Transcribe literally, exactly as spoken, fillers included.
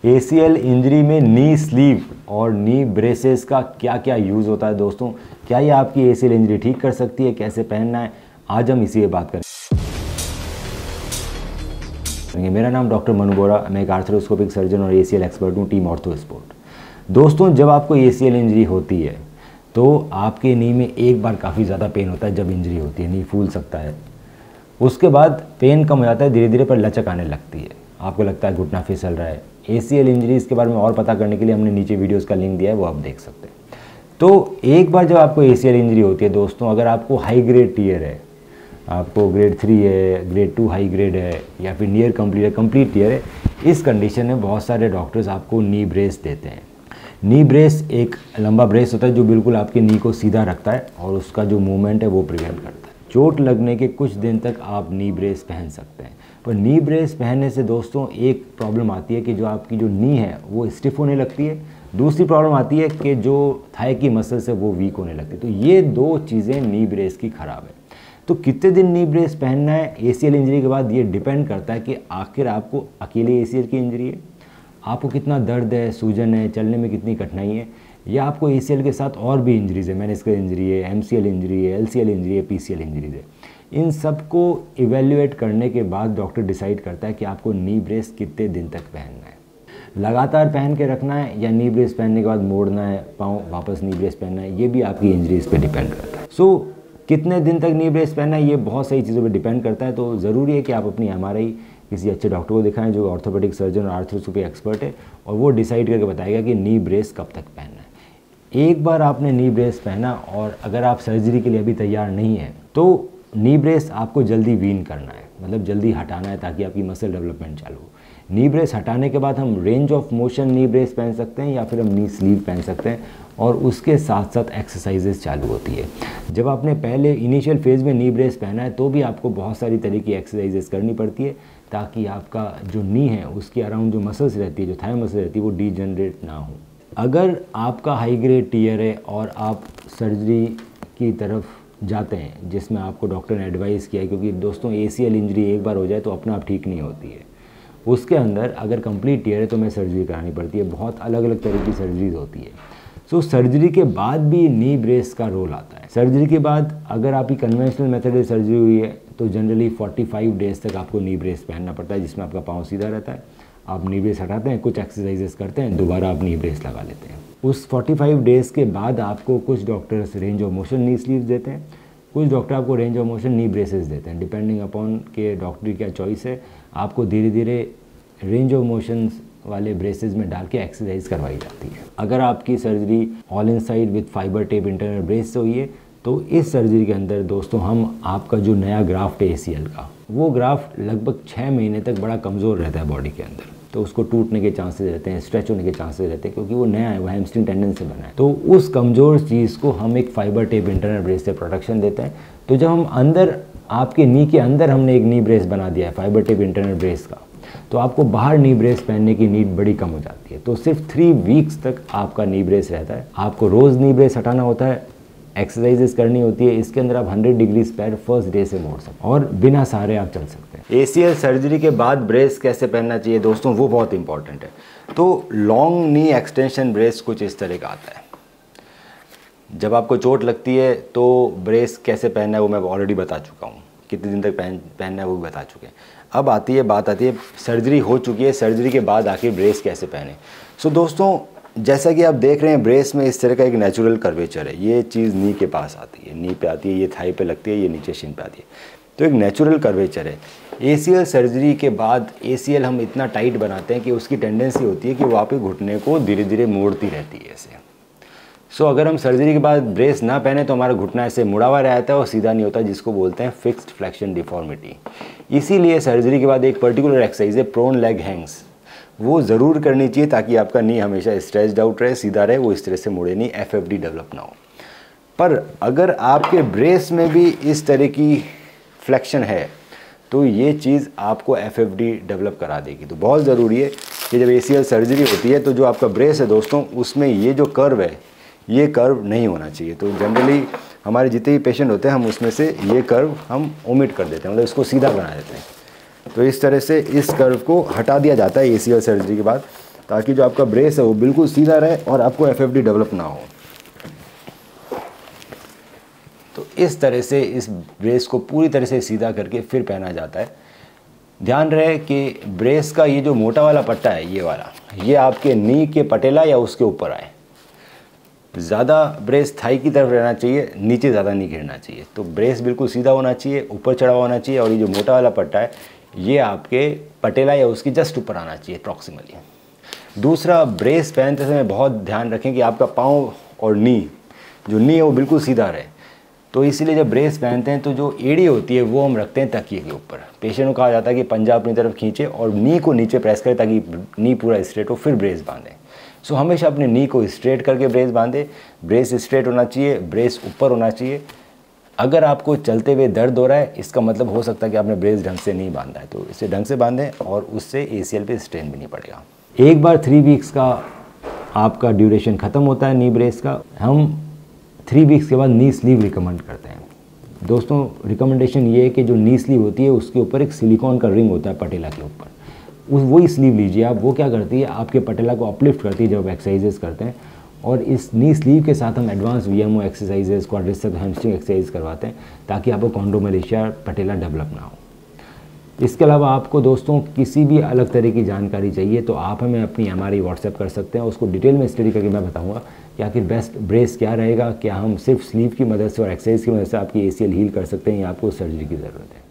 ACL injury में नी sleeve और नी braces का क्या क्या यूज़ होता है दोस्तों, क्या ये आपकी एसीएल इंजरी ठीक कर सकती है, कैसे पहनना है, आज हम इसी पे बात करेंगे। मेरा नाम डॉक्टर मनु बोरा, मैं एक आर्थ्रोस्कोपिक सर्जन और एसीएल एक्सपर्ट हूँ, टीम ऑर्थो स्पोर्ट। दोस्तों, जब आपको एसीएल इंजरी होती है तो आपके नी में एक बार काफ़ी ज़्यादा पेन होता है। जब इंजरी होती है नी फूल सकता है, उसके बाद पेन कम हो जाता है, धीरे धीरे पर लचक आने लगती है, आपको लगता है घुटना फिसल रहा है। एसीएल इंजरीज़ के बारे में और पता करने के लिए हमने नीचे वीडियोस का लिंक दिया है, वो आप देख सकते हैं। तो एक बार जब आपको एसीएल इंजरी होती है दोस्तों, अगर आपको हाई ग्रेड टीयर है, आपको ग्रेड थ्री है, ग्रेड टू हाई ग्रेड है, या फिर नियर कंप्लीट है, कंप्लीट टीयर है, इस कंडीशन में बहुत सारे डॉक्टर्स आपको नी ब्रेस देते हैं। नी ब्रेस एक लंबा ब्रेस होता है जो बिल्कुल आपके नी को सीधा रखता है और उसका जो मूवमेंट है वो प्रिवेंट करता है। चोट लगने के कुछ दिन तक आप नी ब्रेस पहन सकते हैं, पर नी ब्रेस पहनने से दोस्तों एक प्रॉब्लम आती है कि जो आपकी जो नी है वो स्टिफ होने लगती है। दूसरी प्रॉब्लम आती है कि जो थाई की मसल्स है वो वीक होने लगती है। तो ये दो चीज़ें नी ब्रेस की ख़राब है। तो कितने दिन नी ब्रेस पहनना है एसीएल इंजरी के बाद, ये डिपेंड करता है कि आखिर आपको अकेले एसीएल की इंजरी है, आपको कितना दर्द है, सूजन है, चलने में कितनी कठिनाई है, या आपको एसीएल के साथ और भी इंजरीज़ है, मेनिस्कस इंजरी है, एमसीएल इंजरी है, एलसीएल इंजरी है, पीसीएल इंजरीज़ है। इन सब को इवेल्युएट करने के बाद डॉक्टर डिसाइड करता है कि आपको नी ब्रेस कितने दिन तक पहनना है, लगातार पहन के रखना है या नी ब्रेस पहनने के बाद मोड़ना है, पाँव वापस नी ब्रेस पहनना है, ये भी आपकी इंजरीज़ पे डिपेंड करता है। सो so, कितने दिन तक नी ब्रेस पहनना है ये बहुत सारी चीज़ों पे डिपेंड करता है। तो ज़रूरी है कि आप अपनी एमआरआई किसी अच्छे डॉक्टर को दिखाएं जो ऑर्थोपेडिक सर्जन और आर्थ्रोस्कोपी एक्सपर्ट है, और वो डिसाइड करके बताएगा कि नी ब्रेस कब तक पहनना है। एक बार आपने नी ब्रेस पहना और अगर आप सर्जरी के लिए अभी तैयार नहीं है तो नी ब्रेस आपको जल्दी वीन करना है, मतलब जल्दी हटाना है ताकि आपकी मसल डेवलपमेंट चालू हो। नी ब्रेस हटाने के बाद हम range of motion knee brace पहन सकते हैं या फिर हम नी स्लीव पहन सकते हैं, और उसके साथ साथ एक्सरसाइजेस चालू होती है। जब आपने पहले इनिशियल फेज़ में नी ब्रेस पहना है तो भी आपको बहुत सारी तरह की एक्सरसाइजेस करनी पड़ती है ताकि आपका जो नी है उसके अराउंड जो मसल्स रहती है, जो थाई मसल रहती है, वो डीजनरेट ना हो। अगर आपका हाई ग्रेड टीयर है और आप सर्जरी की तरफ जाते हैं जिसमें आपको डॉक्टर ने एडवाइस किया है, क्योंकि दोस्तों एसीएल इंजरी एक बार हो जाए तो अपना आप ठीक नहीं होती है, उसके अंदर अगर कंप्लीट टीयर है तो हमें सर्जरी करानी पड़ती है। बहुत अलग अलग तरह की सर्जरीज होती है। सो so, सर्जरी के बाद भी नी ब्रेस का रोल आता है। सर्जरी के बाद अगर आपकी कन्वेंशनल मेथड से सर्जरी हुई है तो जनरली पैंतालीस डेज़ तक आपको नी ब्रेस पहनना पड़ता है, जिसमें आपका पाँव सीधा रहता है। आप नी ब्रेस हटाते हैं, कुछ एक्सरसाइजेस करते हैं, दोबारा आप नी ब्रेस लगा लेते हैं। उस पैंतालीस डेज़ के बाद आपको कुछ doctors range of motion knee sleeves देते हैं, कुछ डॉक्टर आपको range of motion knee braces देते हैं। डिपेंडिंग अपॉन के डॉक्टर की क्या चॉइस है, आपको धीरे धीरे रेंज ऑफ मोशंस वाले ब्रेसेस में डाल के एक्सरसाइज करवाई जाती है। अगर आपकी surgery all inside with fibre tape internal brace से हुई है तो इस सर्जरी के अंदर दोस्तों हम आपका जो नया ग्राफ्ट है एसीएल का, वो ग्राफ्ट लगभग छः महीने तक बड़ा कमज़ोर रहता है बॉडी के अंदर, तो उसको टूटने के चांसेस रहते हैं, स्ट्रेच होने के चांसेस रहते हैं, क्योंकि वो नया है, वो हैमस्ट्रिंग टेंडन से बना है। तो उस कमज़ोर चीज़ को हम एक फाइबर टेप इंटरनल ब्रेस से प्रोटेक्शन देते हैं। तो जब हम अंदर आपके नी के अंदर हमने एक नी ब्रेस बना दिया है फाइबर टेप इंटरनल ब्रेस का, तो आपको बाहर नी ब्रेस पहनने की नीड बड़ी कम हो जाती है। तो सिर्फ थ्री वीक्स तक आपका नी ब्रेस रहता है। आपको रोज़ नी ब्रेस हटाना होता है, एक्सरसाइजेस करनी होती है। इसके अंदर आप हंड्रेड डिग्री पैर फर्स्ट डे से मोड़ सकते हैं और बिना सहारे आप चल सकते हैं। एसीएल सर्जरी के बाद ब्रेस कैसे पहनना चाहिए दोस्तों, वो बहुत इंपॉर्टेंट है। तो लॉन्ग नी एक्सटेंशन ब्रेस कुछ इस तरह का आता है। जब आपको चोट लगती है तो ब्रेस कैसे पहनना है वो मैं ऑलरेडी बता चुका हूँ, कितने दिन तक पहन पहनना है वो भी बता चुके हैं। अब आती है बात आती है सर्जरी हो चुकी है, सर्जरी के बाद आखिर ब्रेस कैसे पहने। सो so, दोस्तों, जैसा कि आप देख रहे हैं ब्रेस में इस तरह का एक नेचुरल कर्वेचर है। ये चीज़ नी के पास आती है, नी पे आती है, ये थाई पे लगती है, ये नीचे शिन पे आती है। तो एक नेचुरल कर्वेचर है। एसीएल सर्जरी के बाद एसीएल हम इतना टाइट बनाते हैं कि उसकी टेंडेंसी होती है कि वो आपके घुटने को धीरे धीरे मोड़ती रहती है ऐसे। सो so, अगर हम सर्जरी के बाद ब्रेस ना पहने तो हमारा घुटना ऐसे मुड़ा हुआ रहता है और सीधा नहीं होता, जिसको बोलते हैं फिक्स्ड फ्लेक्शन डिफॉर्मिटी। इसीलिए सर्जरी के बाद एक पर्टिकुलर एक्सरसाइज है प्रोन लेग हैंग्स, वो ज़रूर करनी चाहिए ताकि आपका नी हमेशा स्ट्रेच्ड आउट रहे, सीधा रहे, वो इस तरह से मुड़े नहीं, एफ एफ डी डेवलप ना हो। पर अगर आपके ब्रेस में भी इस तरह की फ्लेक्शन है तो ये चीज़ आपको एफ एफ डी डेवलप करा देगी। तो बहुत ज़रूरी है कि जब एसीएल सर्जरी होती है तो जो आपका ब्रेस है दोस्तों, उसमें ये जो कर्व है ये कर्व नहीं होना चाहिए। तो जनरली हमारे जितने भी पेशेंट होते हैं हम उसमें से ये कर्व हम ओमिट कर देते हैं, मतलब इसको सीधा बना देते हैं। तो इस तरह से इस कर्व को हटा दिया जाता है एसीएल सर्जरी के बाद। ताकि जो आपका ब्रेस है वो बिल्कुल सीधा रहे और आपको एफ एफ डी डेवलप ना हो। तो इस तरह से इस ब्रेस को पूरी तरह से सीधा करके फिर पहना जाता है। ध्यान रहे कि ब्रेस का ये जो मोटा वाला पट्टा है, ये वाला, ये आपके नी के पटेला या उसके ऊपर आए। ज़्यादा ब्रेस थाई की तरफ रहना चाहिए, नीचे ज़्यादा नहीं गिरना चाहिए। तो ब्रेस बिल्कुल सीधा होना चाहिए, ऊपर चढ़ा होना चाहिए, और ये जो मोटा वाला पट्टा है ये आपके पटेला या उसकी जस्ट ऊपर आना चाहिए अप्रॉक्सीमेटली। दूसरा, ब्रेस पहनते समय बहुत ध्यान रखें कि आपका पाँव और नी, जो नी है वो बिल्कुल सीधा रहे। तो इसीलिए जब ब्रेस पहनते हैं तो जो एड़ी होती है वो हम रखते हैं तकिए के ऊपर। पेशेंट को कहा जाता है कि पंजा अपनी तरफ खींचे और नी को नीचे प्रेस करें ताकि नी पूरा स्ट्रेट हो, फिर ब्रेस बांधें। सो हमेशा अपने नी को स्ट्रेट करके ब्रेस बांधे। ब्रेस स्ट्रेट होना चाहिए, ब्रेस ऊपर होना चाहिए। अगर आपको चलते हुए दर्द हो रहा है, इसका मतलब हो सकता है कि आपने ब्रेस ढंग से नहीं बांधा है। तो इसे ढंग से बांधें और उससे ए सी एल पे स्ट्रेन भी नहीं पड़ेगा। एक बार थ्री वीक्स का आपका ड्यूरेशन ख़त्म होता है नी ब्रेस का, हम थ्री वीक्स के बाद नी स्लीव रिकमेंड करते हैं। दोस्तों, रिकमेंडेशन ये है कि जो नी स्लीव होती है उसके ऊपर एक सिलिकॉन का रिंग होता है पटेला के ऊपर, उस वही स्लीव लीजिए आप। वो क्या करती है, आपके पटेला को अपलिफ्ट करती है जब एक्सरसाइजेस करते हैं। और इस नी स्लीव के साथ हम advance V M O exercises, quadriceps, hamstring exercise करवाते हैं ताकि आपको कॉन्ड्रोमेलेशिया पटेला डेवलप ना हो। इसके अलावा आपको दोस्तों किसी भी अलग तरह की जानकारी चाहिए तो आप हमें अपनी एम आर आई व्हाट्सएप कर सकते हैं। उसको डिटेल में स्टडी करके मैं बताऊंगा कि आखिर बेस्ट ब्रेस क्या रहेगा, क्या हम सिर्फ स्लीव की मदद से और एक्सरसाइज की मदद से आपकी ए सी एल हील कर सकते हैं या आपको सर्जरी की ज़रूरत है।